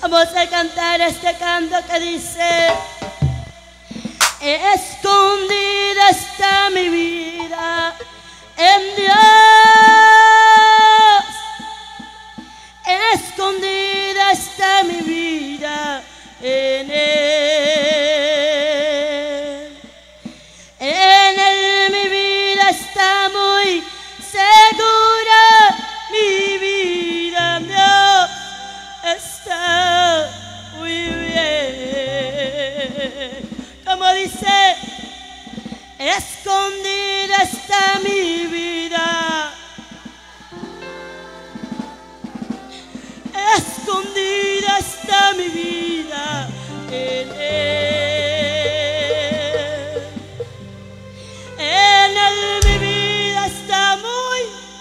Vamos a cantar este canto que dice: escondida está mi vida en Dios, escondida está mi vida en Él. En Él mi vida está muy segura, mi vida en Dios está muy bien. Como dice: escondida está mi vida, escondida está mi vida en Él. En Él mi vida está muy,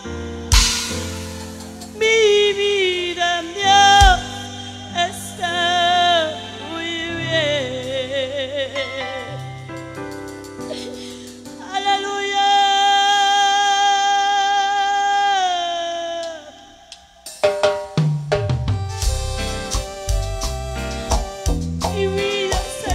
mi vida en Dios está muy bien. Aleluya. Mi vida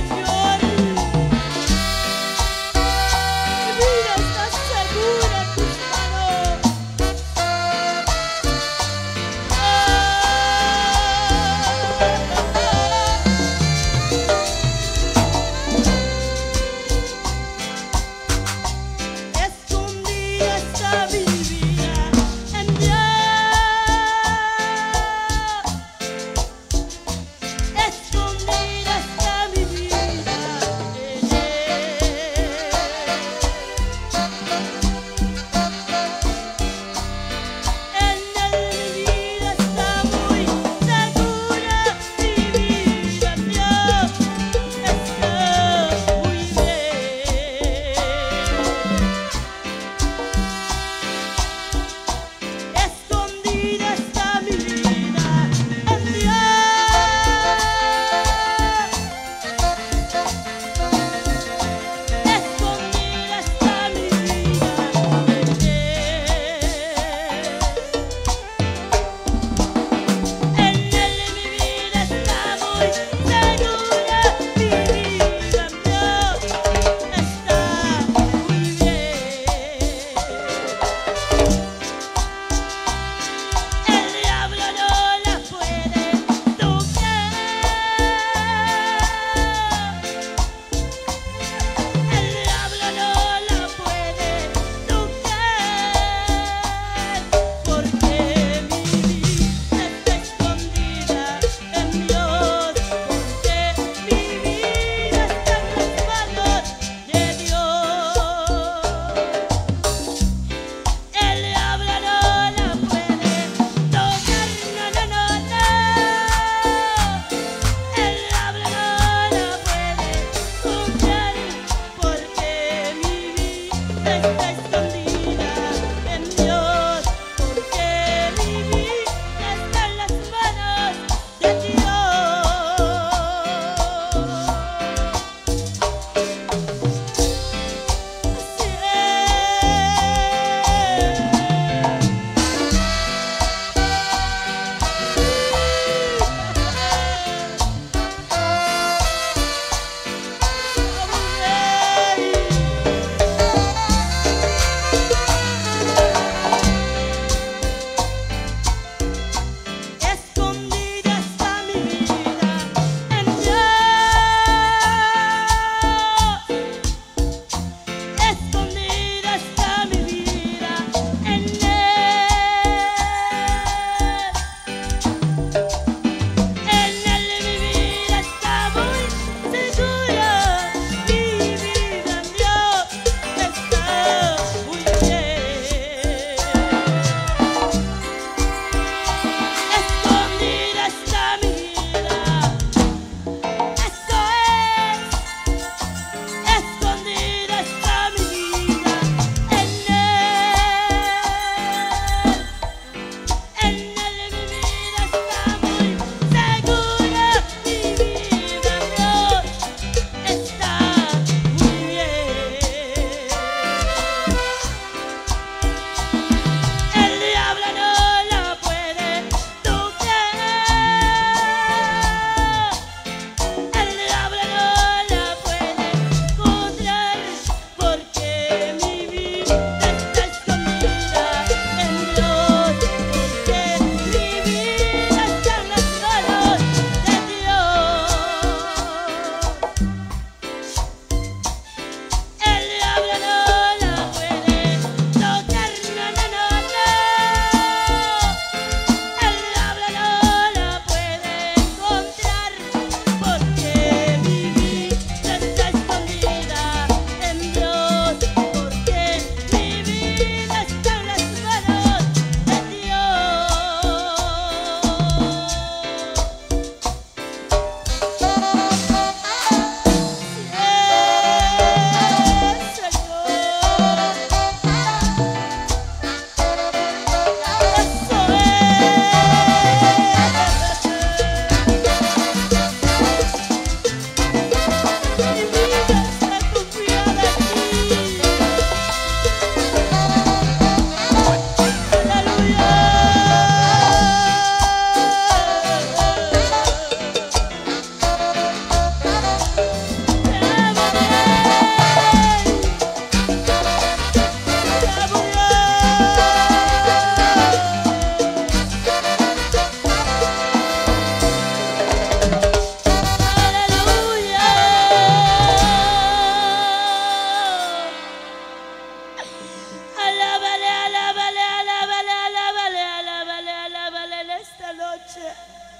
noche.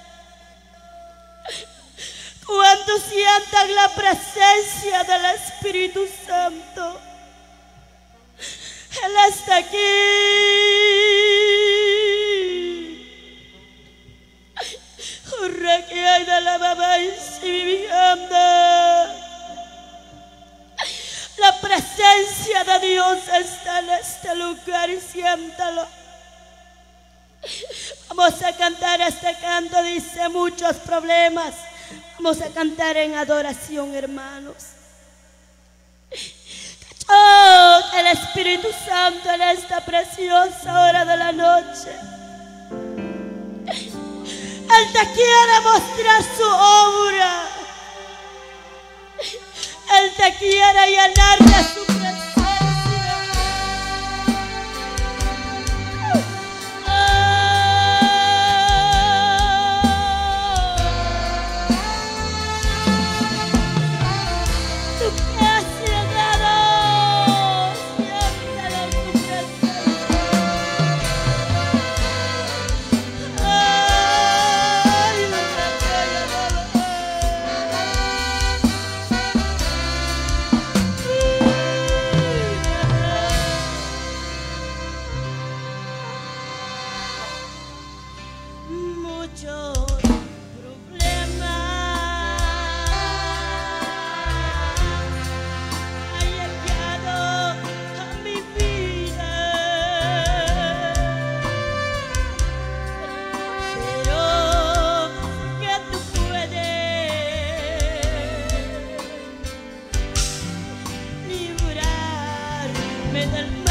Cuando sientan la presencia del Espíritu Santo, Él está aquí. Que hay de la mamá y si viviendo. La presencia de Dios está en este lugar y siéntalo. Vamos a cantar este canto, dice muchos problemas. Vamos a cantar en adoración, hermanos. Oh, el Espíritu Santo en esta preciosa hora de la noche. Él te quiere mostrar su obra. Él te quiere llenar de su presencia. Tu presencia, siéntelo en tu presencia. Muchos problemas han llegado a mi vida, pero que tú puedes librarme del mal.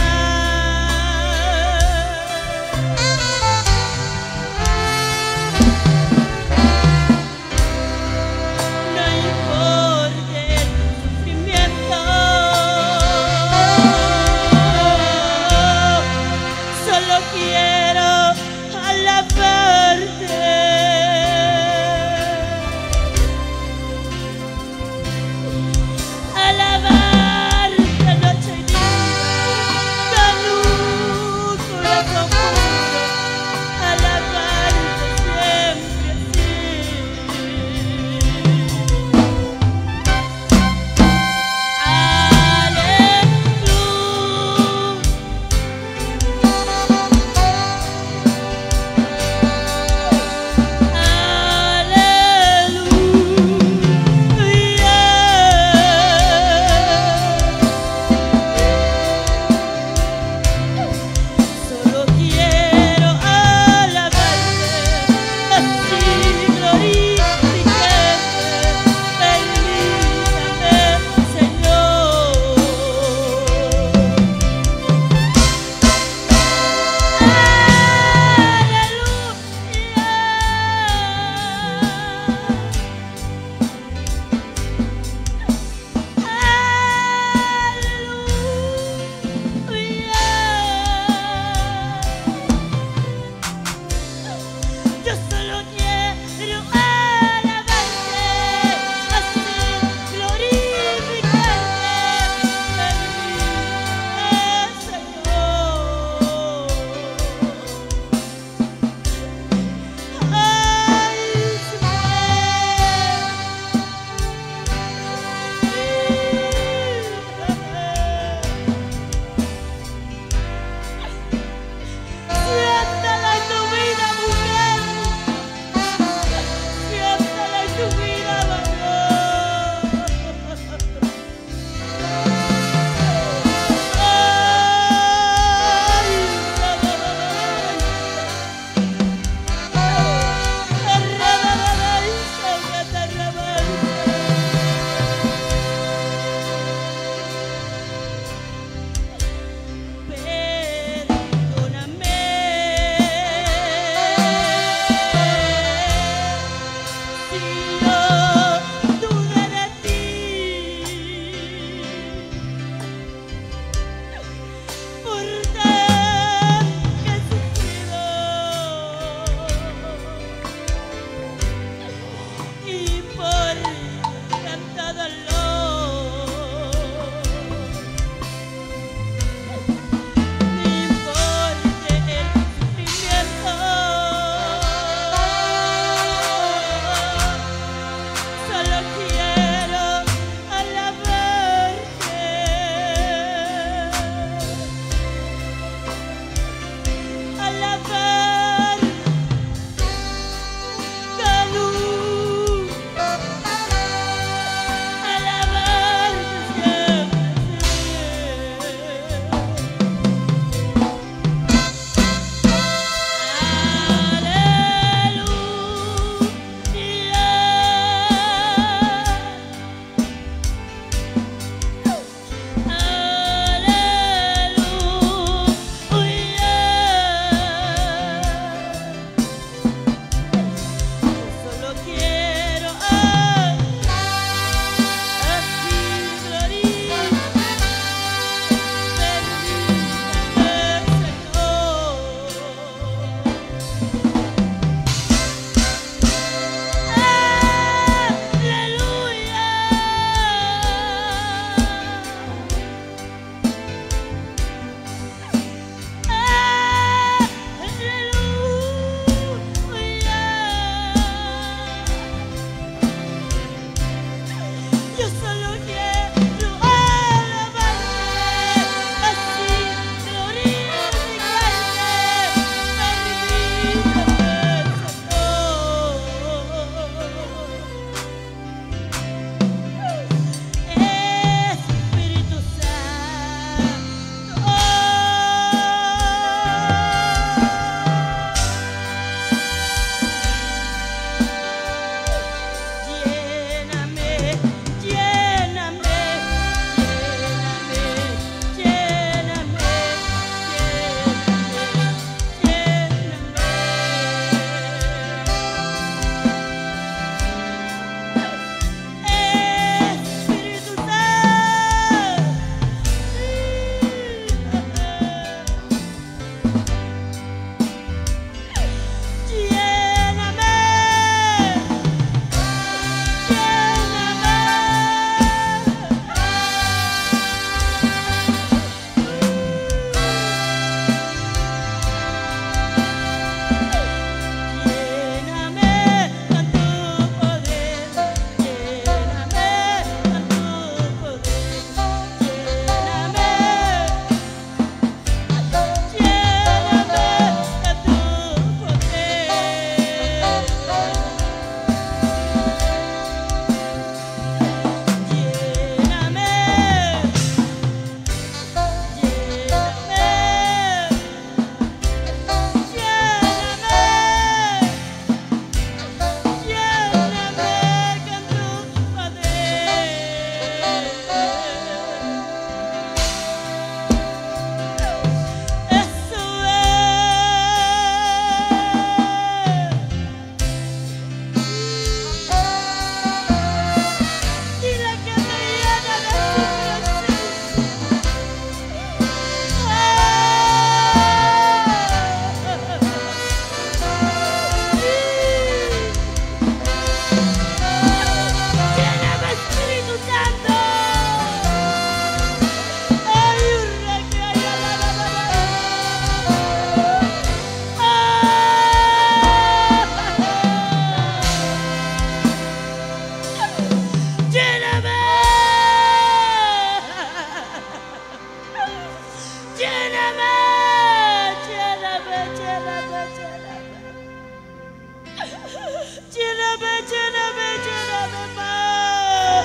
lléname más.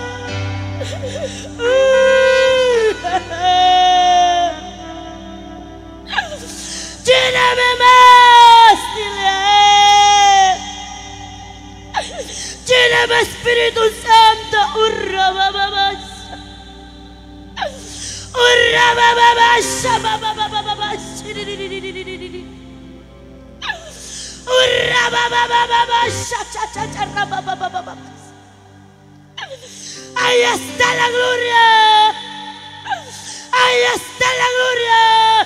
Lléname más, dile a él. Lléname, Espíritu Santo. Urra bababasha. Urra bababasha, babababasha. Urra babababasha, cha cha cha, babababasha. Ahí está la gloria. Ahí está la gloria.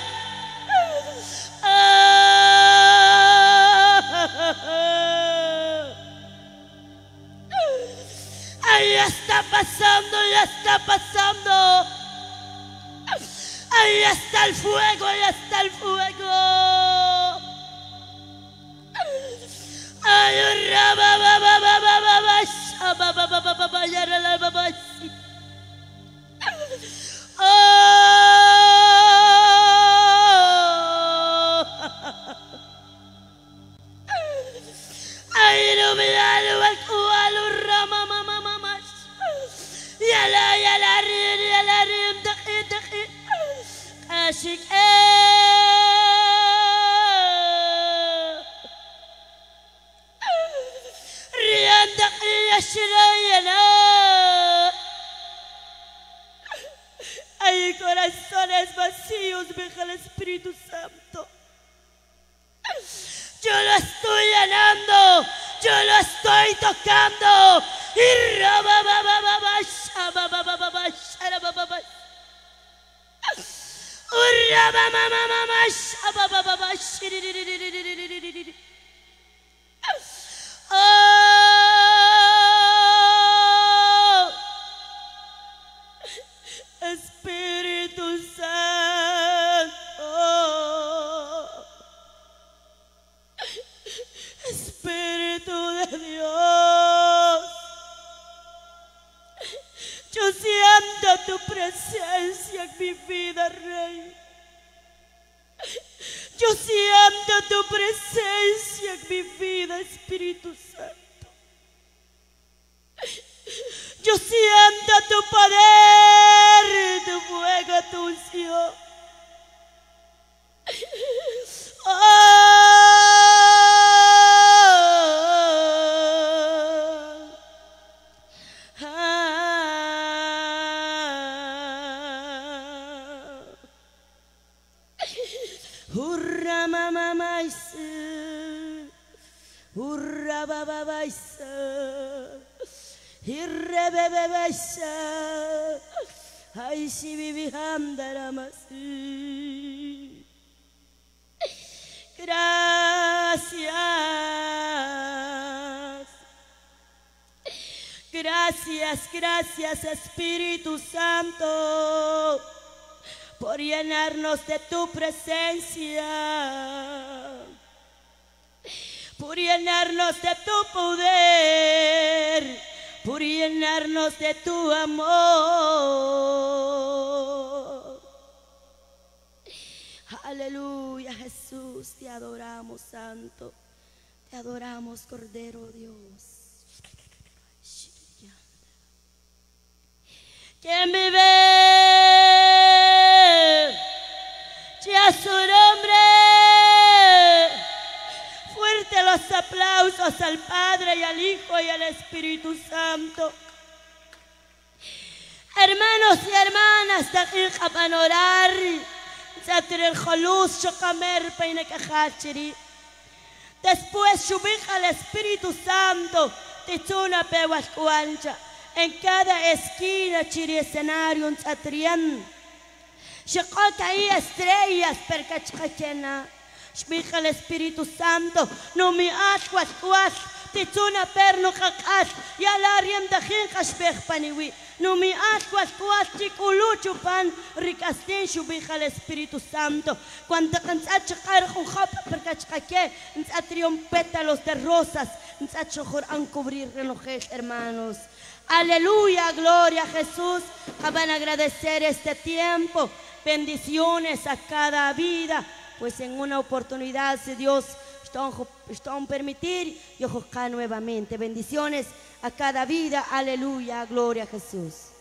Ahí está pasando, ya está pasando. Ahí está el fuego, ahí está el fuego. Ay, hay corazones vacíos, deja el Espíritu Santo. Yo lo estoy llenando, yo lo estoy tocando. Espíritu Santo, Espíritu de Dios, yo siento tu presencia en mi vida, Rey. Yo siento tu presencia en mi vida, Espíritu Santo. Yo siento tu poder, tu fuego, tu unción. Hurra mama maise, hurra baba baise. Hirrebebebeisa, ay si vivihandaramasi. Gracias, gracias, gracias Espíritu Santo por llenarnos de tu presencia, por llenarnos de tu poder, por llenarnos de tu amor. Aleluya, Jesús, te adoramos, Santo, te adoramos, Cordero Dios. ¿Quién vive? Ya su nombre. Fuerte los aplausos al Padre y al Hijo y al Espíritu Santo. Hermanos y hermanas, daqiqa panorar, satir el joluz, chocamer, peine cajachiri. Después subija al Espíritu Santo, tichuna pehuascuancha. En cada esquina, chiri escenario, un satrián. Shakota ahí estrellas, percachachena. Shmija el Espíritu Santo, no me ascuas, tituna perno cakas, y al arienda jinkas paniwi. No me ascuas, chiculucho pan, ricastin, shubija el Espíritu Santo. Cuando cansachakar con japa, percachaque, ensatrión pétalos de rosas, ensachojor an cubrir relojes, hermanos. Aleluya, gloria a Jesús. Van a agradecer este tiempo. Bendiciones a cada vida. Pues en una oportunidad, si Dios están permitir y acá nuevamente. Bendiciones a cada vida. Aleluya. Gloria a Jesús.